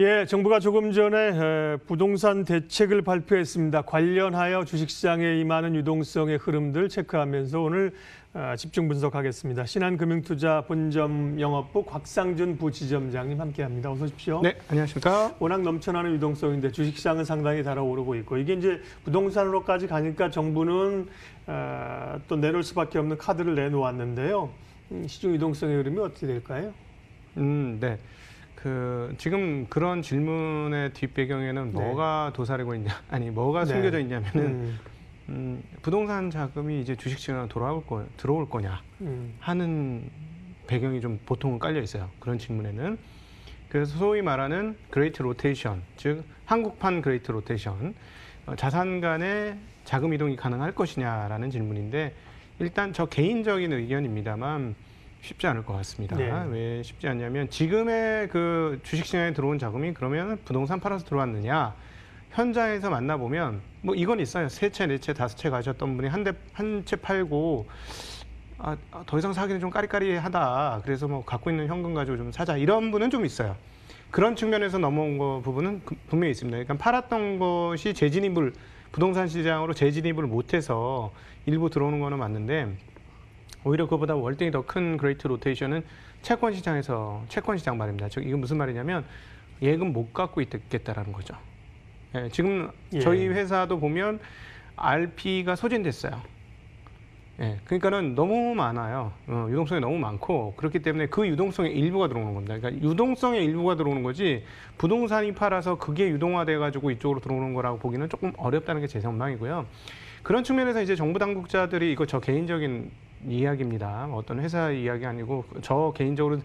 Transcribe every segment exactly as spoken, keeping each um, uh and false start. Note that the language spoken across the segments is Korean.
예, 정부가 조금 전에 부동산 대책을 발표했습니다. 관련하여 주식시장에 임하는 유동성의 흐름들 체크하면서 오늘 집중 분석하겠습니다. 신한금융투자 본점 영업부 곽상준 부지점장님 함께합니다. 어서 오십시오. 네, 안녕하십니까. 워낙 넘쳐나는 유동성인데 주식시장은 상당히 달아오르고 있고 이게 이제 부동산으로까지 가니까 정부는 또 내놓을 수밖에 없는 카드를 내놓았는데요. 시중 유동성의 흐름이 어떻게 될까요? 음, 네. 그 지금 그런 질문의 뒷배경에는 네. 뭐가 도사리고 있냐, 아니 뭐가 네. 숨겨져 있냐면은 음. 음, 부동산 자금이 이제 주식시장으로 돌아올 거 들어올 거냐 음. 하는 배경이 좀 보통은 깔려 있어요. 그런 질문에는. 그래서 소위 말하는 그레이트 로테이션, 즉 한국판 그레이트 로테이션, 어, 자산 간의 자금 이동이 가능할 것이냐라는 질문인데, 일단 저 개인적인 의견입니다만 쉽지 않을 것 같습니다. 네. 왜 쉽지 않냐면 지금의 그 주식시장에 들어온 자금이 그러면 부동산 팔아서 들어왔느냐? 현장에서 만나보면 뭐 이건 있어요. 세 채, 네 채, 다섯 채 가셨던 분이 한 대, 한 채 팔고 아, 더 이상 사기는 좀 까리까리하다. 그래서 뭐 갖고 있는 현금 가지고 좀 사자. 이런 분은 좀 있어요. 그런 측면에서 넘어온 거 부분은 분명히 있습니다. 그러니까 팔았던 것이 재진입을 부동산 시장으로 재진입을 못해서 일부 들어오는 거는 맞는데, 오히려 그보다 월등히 더 큰 그레이트 로테이션은 채권 시장에서 채권 시장 말입니다. 즉 이건 무슨 말이냐면 예금 못 갖고 있겠다라는 거죠. 예, 지금 예. 저희 회사도 보면 알피가 소진됐어요. 예, 그러니까는 너무 많아요. 어, 유동성이 너무 많고, 그렇기 때문에 그 유동성의 일부가 들어오는 겁니다. 그러니까 유동성의 일부가 들어오는 거지 부동산이 팔아서 그게 유동화돼 가지고 이쪽으로 들어오는 거라고 보기는 조금 어렵다는 게 제 전망이고요. 그런 측면에서 이제 정부 당국자들이, 이거 저 개인적인 이야기입니다. 어떤 회사 이야기 아니고 저 개인적으로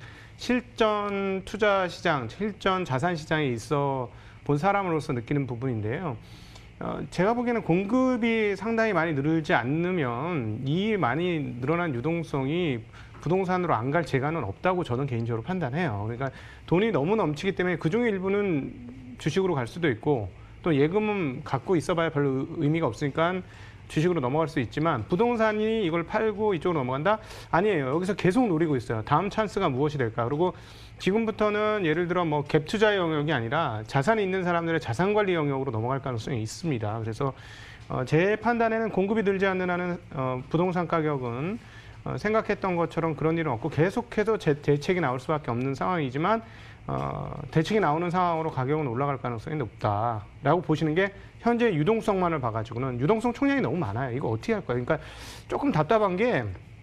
실전 투자 시장, 실전 자산 시장에 있어 본 사람으로서 느끼는 부분인데요. 어, 제가 보기에는 공급이 상당히 많이 늘지 않으면 이 많이 늘어난 유동성이 부동산으로 안 갈 재간은 없다고 저는 개인적으로 판단해요. 그러니까 돈이 너무 넘치기 때문에 그중에 일부는 주식으로 갈 수도 있고, 또 예금은 갖고 있어봐야 별로 의미가 없으니까 주식으로 넘어갈 수 있지만, 부동산이 이걸 팔고 이쪽으로 넘어간다? 아니에요. 여기서 계속 노리고 있어요. 다음 찬스가 무엇이 될까? 그리고 지금부터는 예를 들어 뭐 갭 투자 영역이 아니라 자산이 있는 사람들의 자산 관리 영역으로 넘어갈 가능성이 있습니다. 그래서 어, 제 판단에는 공급이 늘지 않는 한은 어, 부동산 가격은 어, 생각했던 것처럼 그런 일은 없고 계속해서 제, 대책이 나올 수밖에 없는 상황이지만, 어, 대책이 나오는 상황으로 가격은 올라갈 가능성이 높다라고 보시는 게, 현재 유동성만을 봐가지고는 유동성 총량이 너무 많아요. 이거 어떻게 할 거예요? 그러니까 조금 답답한 게,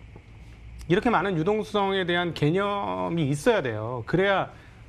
이렇게 많은 유동성에 대한 개념이 있어야 돼요. 그래야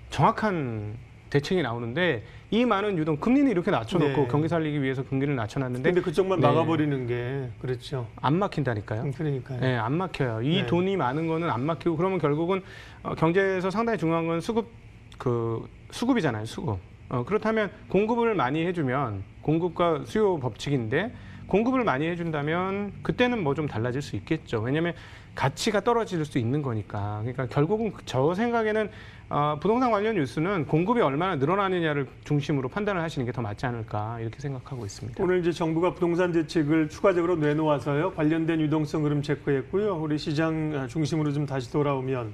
정확한 대책이 나오는데, 이 많은 유동, 금리는 이렇게 낮춰놓고 네. 경기 살리기 위해서 금리를 낮춰놨는데, 근데 그쪽만 네. 막아버리는 게 그렇죠. 안 막힌다니까요. 그러니까요. 네, 안 막혀요. 이 네. 돈이 많은 거는 안 막히고, 그러면 결국은 어, 경제에서 상당히 중요한 건 수급, 그 수급이잖아요. 수급. 어, 그렇다면 공급을 많이 해주면, 공급과 수요 법칙인데 공급을 많이 해준다면 그때는 뭐 좀 달라질 수 있겠죠. 왜냐하면 가치가 떨어질 수 있는 거니까. 그러니까 결국은 저 생각에는 어, 부동산 관련 뉴스는 공급이 얼마나 늘어나느냐를 중심으로 판단을 하시는 게 더 맞지 않을까, 이렇게 생각하고 있습니다. 오늘 이제 정부가 부동산 대책을 추가적으로 내놓아서요. 관련된 유동성 흐름 체크했고요. 우리 시장 중심으로 좀 다시 돌아오면,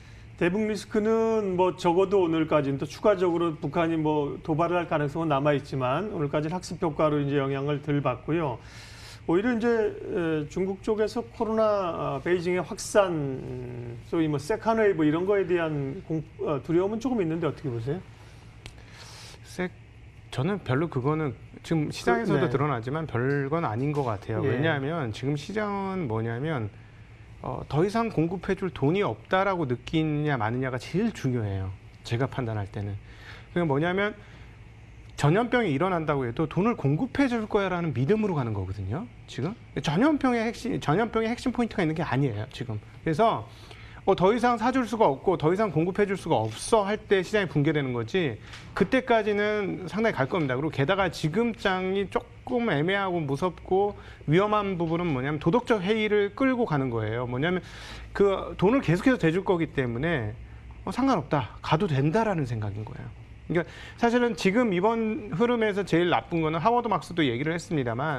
대북 리스크는 뭐 적어도 오늘까지는, 또 추가적으로 북한이 뭐 도발을 할 가능성은 남아 있지만 오늘까지는 학습 효과로 이제 영향을 덜 받고요. 오히려 이제 중국 쪽에서 코로나 베이징의 확산, 소위 뭐 세컨 웨이브 이런 거에 대한 공, 두려움은 조금 있는데 어떻게 보세요? 세, 저는 별로 그거는 지금 시장에서도 그, 네. 드러나지만 별건 아닌 것 같아요. 예. 왜냐하면 지금 시장은 뭐냐면 어, 더 이상 공급해줄 돈이 없다라고 느끼느냐 마느냐가 제일 중요해요. 제가 판단할 때는. 그게 뭐냐면 전염병이 일어난다고 해도 돈을 공급해줄 거야라는 믿음으로 가는 거거든요. 지금 전염병의 핵심, 전염병의 핵심 포인트가 있는 게 아니에요. 지금. 그래서 어, 더 이상 사줄 수가 없고 더 이상 공급해줄 수가 없어 할 때 시장이 붕괴되는 거지, 그때까지는 상당히 갈 겁니다. 그리고 게다가 지금 장이 조금 애매하고 무섭고 위험한 부분은 뭐냐면 도덕적 해이를 끌고 가는 거예요. 뭐냐면 그 돈을 계속해서 대줄 거기 때문에 어, 상관없다, 가도 된다라는 생각인 거예요. 그러니까 사실은 지금 이번 흐름에서 제일 나쁜 거는 하워드 막스도 얘기를 했습니다만,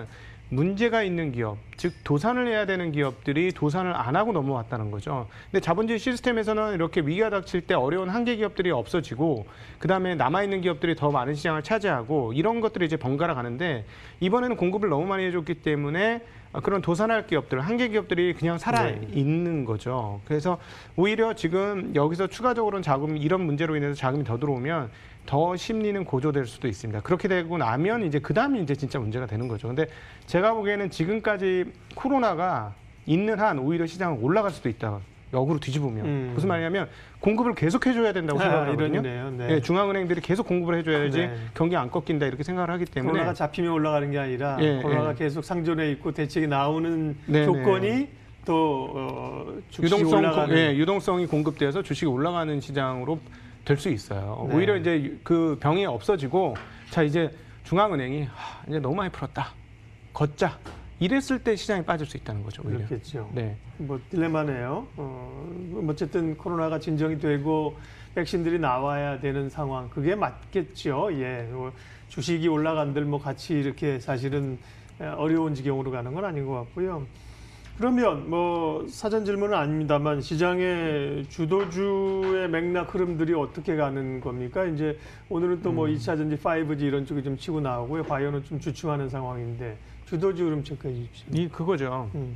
문제가 있는 기업, 즉 도산을 해야 되는 기업들이 도산을 안 하고 넘어왔다는 거죠. 근데 자본주의 시스템에서는 이렇게 위기가 닥칠 때 어려운 한계 기업들이 없어지고 그다음에 남아있는 기업들이 더 많은 시장을 차지하고 이런 것들이 이제 번갈아 가는데 이번에는 공급을 너무 많이 해줬기 때문에 그런 도산할 기업들, 한계 기업들이 그냥 살아있는 거죠. 그래서 오히려 지금 여기서 추가적으로는 자금, 이런 문제로 인해서 자금이 더 들어오면 더 심리는 고조될 수도 있습니다. 그렇게 되고 나면 이제 그 다음이 이제 진짜 문제가 되는 거죠. 근데 제가 보기에는 지금까지 코로나가 있는 한 오히려 시장은 올라갈 수도 있다. 역으로 뒤집으면. 음. 무슨 말이냐면 공급을 계속 해줘야 된다고 아, 생각을 하거든요. 이러네요. 네. 네, 중앙은행들이 계속 공급을 해줘야지 네. 경기 안 꺾인다 이렇게 생각을 하기 때문에 코로나가 잡히면 올라가는 게 아니라 예, 코로나가 예. 계속 상존해 있고 대책이 나오는 네, 조건이 네. 또 어, 주식이 유동성, 올라가는 예, 유동성이 공급돼서 주식이 올라가는 시장으로 될 수 있어요. 네. 오히려 이제 그 병이 없어지고 자 이제 중앙은행이 하, 이제 너무 많이 풀었다. 걷자. 이랬을 때 시장이 빠질 수 있다는 거죠. 오히려. 그렇겠죠. 네. 뭐 딜레마네요. 어, 어쨌든 코로나가 진정이 되고 백신들이 나와야 되는 상황. 그게 맞겠죠. 예. 뭐 주식이 올라간들 뭐 같이 이렇게 사실은 어려운 지경으로 가는 건 아닌 것 같고요. 그러면 뭐 사전 질문은 아닙니다만 시장의 주도주의 맥락 흐름들이 어떻게 가는 겁니까? 이제 오늘은 또 뭐 음. 이 차 전지, 파이브 지 이런 쪽이 좀 치고 나오고요. 바이오는 좀 주춤하는 상황인데 주도주 흐름 체크해 주십시오. 이 그거죠. 음.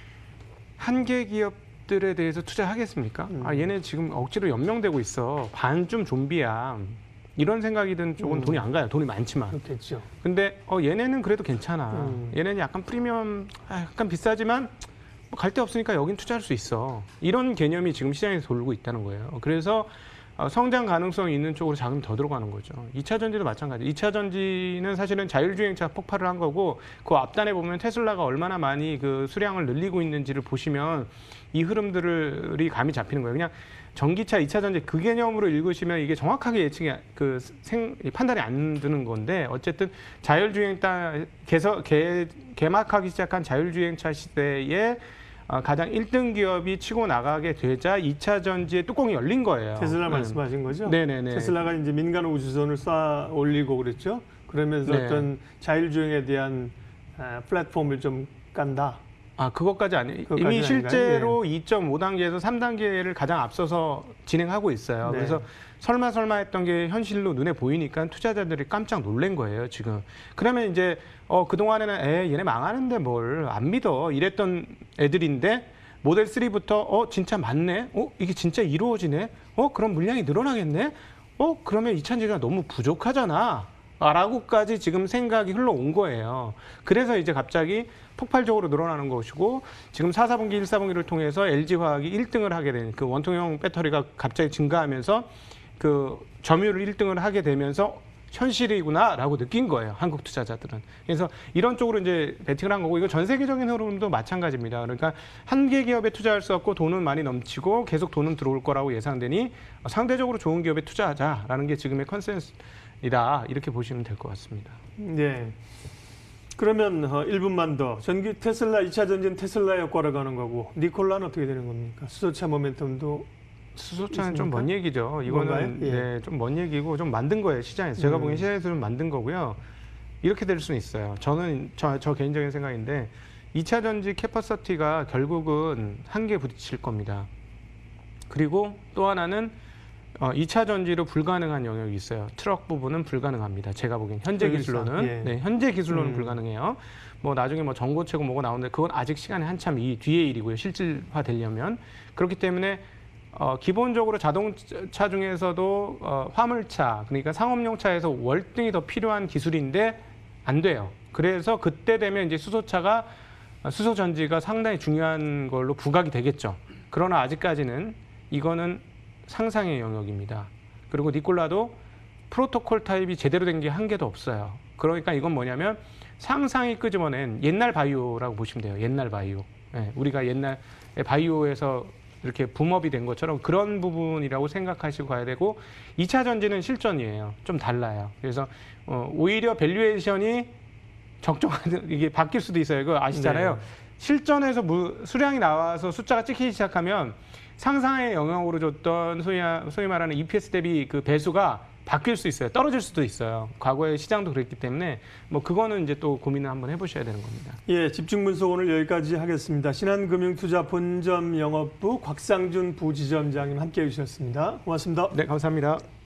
한계 기업들에 대해서 투자하겠습니까? 음. 아 얘네 지금 억지로 연명되고 있어. 반쯤 좀비야. 이런 생각이 든 쪽은 음. 돈이 안 가요. 돈이 많지만. 그렇겠죠. 근데 어 얘네는 그래도 괜찮아. 음. 얘네는 약간 프리미엄 아, 약간 비싸지만 뭐 갈 데 없으니까 여긴 투자할 수 있어. 이런 개념이 지금 시장에서 돌고 있다는 거예요. 그래서 어, 성장 가능성이 있는 쪽으로 자금이 더 들어가는 거죠. 이 차 전지도 마찬가지. 이 차 전지는 사실은 자율주행차 폭발을 한 거고 그 앞단에 보면 테슬라가 얼마나 많이 그 수량을 늘리고 있는지를 보시면 이 흐름들이 감이 잡히는 거예요. 그냥 전기차, 이 차 전지 그 개념으로 읽으시면 이게 정확하게 예측이 그 생, 판단이 안 드는 건데 어쨌든 자율주행 따 개서 개, 개막하기 시작한 자율주행차 시대에 어, 가장 일 등 기업이 치고 나가게 되자 이 차 전지의 뚜껑이 열린 거예요. 테슬라 네. 말씀하신 거죠? 네네네. 테슬라가 이제 민간 우주선을 쏴 올리고 그랬죠. 그러면서 네. 어떤 자율주행에 대한 아, 플랫폼을 좀 깐다. 아, 그것까지 아니 그것까지는 이미 실제로 아닌가요? 이 점 오 단계에서 삼 단계를 가장 앞서서 진행하고 있어요. 네. 그래서 설마 설마 했던 게 현실로 눈에 보이니까 투자자들이 깜짝 놀란 거예요, 지금. 그러면 이제 어 그동안에는 에 얘네 망하는데 뭘 안 믿어 이랬던 애들인데 모델 쓰리부터 어 진짜 맞네. 어 이게 진짜 이루어지네. 어 그럼 물량이 늘어나겠네. 어 그러면 이 차 전지가 너무 부족하잖아. 라고까지 지금 생각이 흘러온 거예요. 그래서 이제 갑자기 폭발적으로 늘어나는 것이고 지금 사, 사분기, 일, 사분기를 통해서 엘지화학이 일 등을 하게 된 그 원통형 배터리가 갑자기 증가하면서 그 점유율을 일 등을 하게 되면서 현실이구나라고 느낀 거예요. 한국 투자자들은. 그래서 이런 쪽으로 이제 베팅을 한 거고 이거 전 세계적인 흐름도 마찬가지입니다. 그러니까 한 개 기업에 투자할 수 없고 돈은 많이 넘치고 계속 돈은 들어올 거라고 예상되니 상대적으로 좋은 기업에 투자하자라는 게 지금의 컨센서스이다. 이렇게 보시면 될 것 같습니다. 네. 그러면 어, 일 분만 더. 전기 테슬라, 이 차 전지는 테슬라 효과를 가는 거고 니콜라는 어떻게 되는 겁니까? 수소차 모멘텀도 수소차는 좀 있습니까? 먼 얘기죠. 이거는 예. 네, 좀 먼 얘기고 좀 만든 거예요. 시장에서. 제가 음. 보기엔 시장에서 좀 만든 거고요. 이렇게 될 수는 있어요. 저는 저, 저 개인적인 생각인데 이 차 전지 캐퍼서티가 결국은 한계에 부딪힐 겁니다. 그리고 또 하나는 어, 이 차 전지로 불가능한 영역이 있어요. 트럭 부분은 불가능합니다. 제가 보기엔 현재 효율상, 기술로는 예. 네, 현재 기술로는 음. 불가능해요. 뭐 나중에 뭐 전고체고 뭐가 나오는데 그건 아직 시간이 한참 이 뒤의 일이고요. 실질화 되려면 그렇기 때문에 어, 기본적으로 자동차 중에서도 어, 화물차 그러니까 상업용차에서 월등히 더 필요한 기술인데 안 돼요. 그래서 그때 되면 이제 수소차가 수소 전지가 상당히 중요한 걸로 부각이 되겠죠. 그러나 아직까지는 이거는 상상의 영역입니다. 그리고 니콜라도 프로토콜 타입이 제대로 된 게 한 개도 없어요. 그러니까 이건 뭐냐면 상상이 끄집어낸 옛날 바이오라고 보시면 돼요. 옛날 바이오. 네, 우리가 옛날 바이오에서 이렇게 붐업이 된 것처럼 그런 부분이라고 생각하시고 가야 되고 이 차 전지는 실전이에요. 좀 달라요. 그래서 어, 오히려 밸류에이션이 적정한 이게 바뀔 수도 있어요. 그거 아시잖아요. 네. 실전에서 무, 수량이 나와서 숫자가 찍히기 시작하면 상상의 영역으로 줬던 소위, 소위 말하는 이피에스 대비 그 배수가 바뀔 수 있어요. 떨어질 수도 있어요. 과거에 시장도 그랬기 때문에 뭐 그거는 이제 또 고민을 한번 해보셔야 되는 겁니다. 예, 집중 분석 오늘 여기까지 하겠습니다. 신한금융투자 본점 영업부 곽상준 부지점장님 함께해 주셨습니다. 고맙습니다. 네, 감사합니다.